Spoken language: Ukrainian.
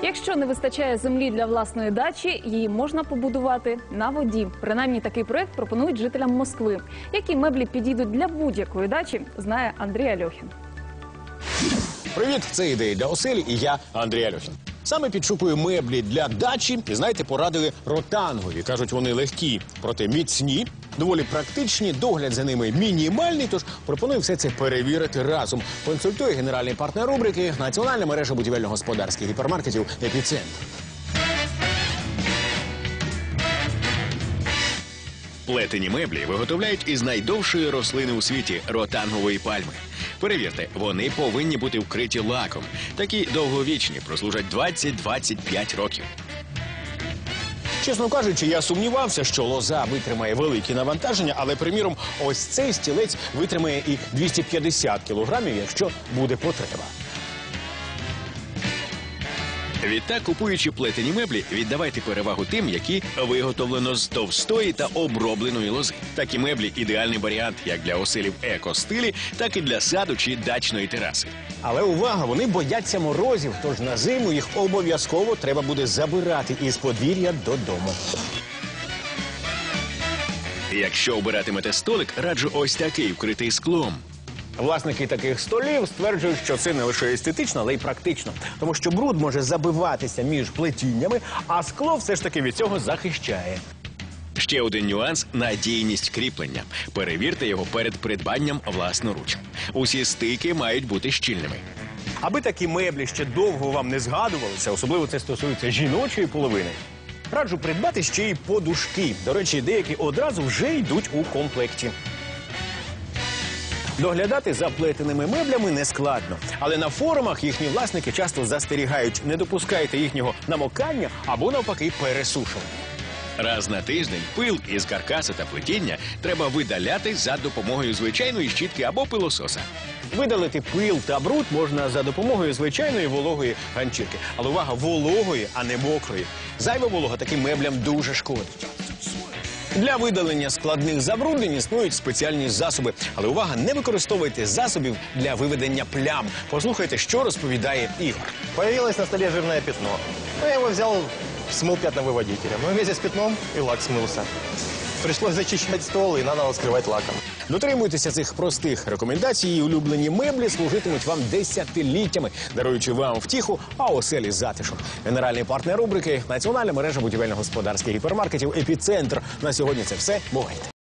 Якщо не вистачає землі для власної дачі, її можна побудувати на воді. Принаймні такий проект пропонують жителям Москви. Які меблі підійдуть для будь-якої дачі, знає Андрій Альохін. Привіт, це «Ідеї для оселі» і я, Андрій Альохін. Саме підшукую меблі для дачі і, знаєте, порадили ротангові. Кажуть, вони легкі, проте міцні, доволі практичні, догляд за ними мінімальний, тож пропоную все це перевірити разом. Консультує генеральний партнер рубрики «Національна мережа будівельно-господарських гіпермаркетів «Епіцентр». Плетені меблі виготовляють із найдовшої рослини у світі – ротангової пальми. Перевірте, вони повинні бути вкриті лаком. Такі довговічні, прослужать 20-25 років. Чесно кажучи, я сумнівався, що лоза витримає великі навантаження, але, приміром, ось цей стілець витримає і 250 кілограмів, якщо буде потреба. Відтак, купуючи плетені меблі, віддавайте перевагу тим, які виготовлено з товстої та обробленої лози. Такі меблі – ідеальний варіант як для оселів еко-стилі, так і для саду чи дачної тераси. Але увага, вони бояться морозів, тож на зиму їх обов'язково треба буде забирати із подвір'я додому. Якщо обиратимете столик, раджу ось такий, вкритий склом. Власники таких столів стверджують, що це не лише естетично, але й практично. Тому що бруд може забиватися між плетіннями, а скло все ж таки від цього захищає. Ще один нюанс – надійність кріплення. Перевірте його перед придбанням власноруч. Усі стики мають бути щільними. Аби такі меблі ще довго вам не згадувалися, особливо це стосується жіночої половини, раджу придбати ще й подушки. До речі, деякі одразу вже йдуть у комплекті. Доглядати за плетеними меблями не складно. Але на форумах їхні власники часто застерігають: не допускайте їхнього намокання або, навпаки, пересушування. Раз на тиждень пил із каркаса та плетіння треба видаляти за допомогою звичайної щітки або пилососа. Видалити пил та бруд можна за допомогою звичайної вологої ганчірки. Але увага, вологої, а не мокрої. Зайва волога таким меблям дуже шкодить. Для видалення складних забруднень існують спеціальні засоби. Але увага, не використовуйте засобів для виведення плям. Послухайте, що розповідає Ігор. Появилось на столе жирное пятно. Я его взял, смыл пятновыводителем. Но вместе с пятном и лак смылся. Пришлось зачищать стол, и надо скрывать лаком. Дотримуйтеся цих простих рекомендацій, і улюблені меблі служитимуть вам десятиліттями, даруючи вам втіху, а оселі затишок. Генеральний партнер рубрики – Національна мережа будівельно-господарських гіпермаркетів «Епіцентр». На сьогодні це все. Бувайте!